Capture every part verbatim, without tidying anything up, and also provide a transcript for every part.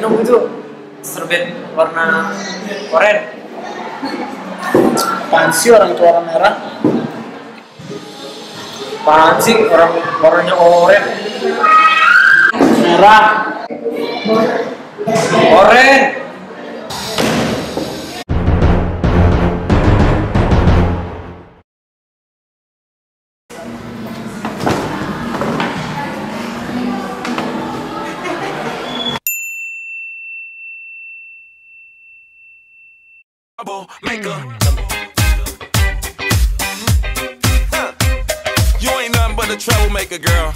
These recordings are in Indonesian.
nemu itu serbet warna oranye. Apaan sih orang itu warna merah? Apaan sih orang warnanya oranye? Merah. Oranye. Maker. Huh. You ain't nothing but a troublemaker, girl.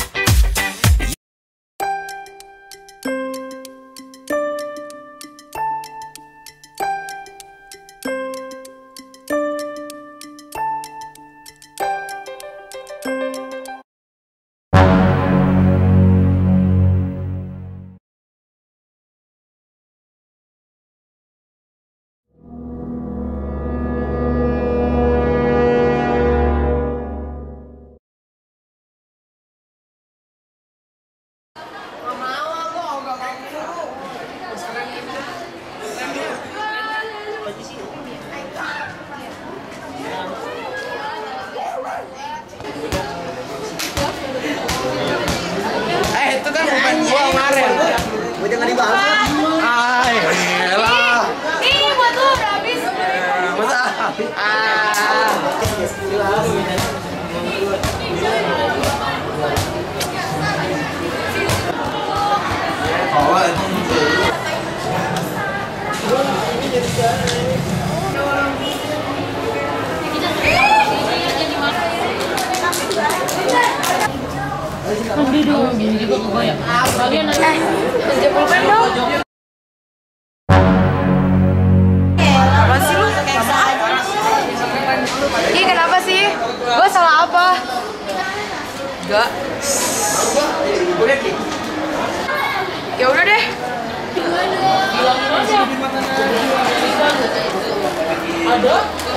Eh itu kan bukan gua kemarin. Gue jangan dibahas. Ay, elah. Ini buat lo udah habis. Masa? Ah. Mandi dong, gini juga kebayang. Bagian nanti. Eh, kerja pulpen dong. Apa sih lu? Ih, kenapa sih? Gue salah apa? Enggak. Ya udah deh. Ada?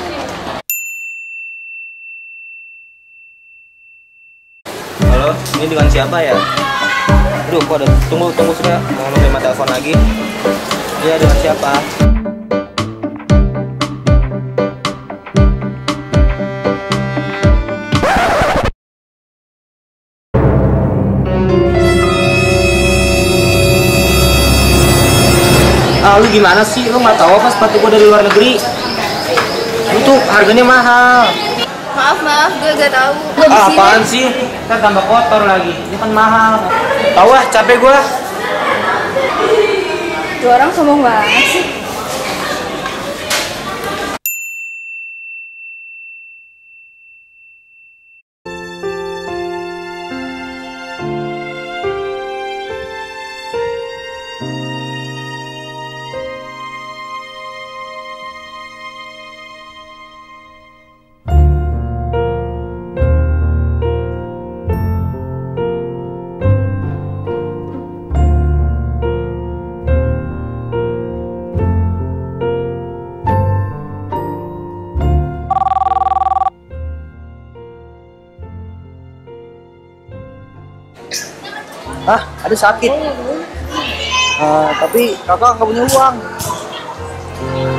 Halo, ini dengan siapa ya? Aduh, kok ada tunggu tunggu sudah mau menerima telepon lagi. Iya, dengan siapa? Ah, lu gimana sih? Lu nggak tahu apa sepatu gua dari luar negeri? Itu harganya mahal. Maaf, maaf, gue gak tahu. Ah, apaan sih? Ntar tambah kotor lagi. Ini kan mahal. Tahu ah, capek gua. Tuh orang sombong banget sih. Hah? Ada sakit? Uh, tapi kakak nggak punya uang.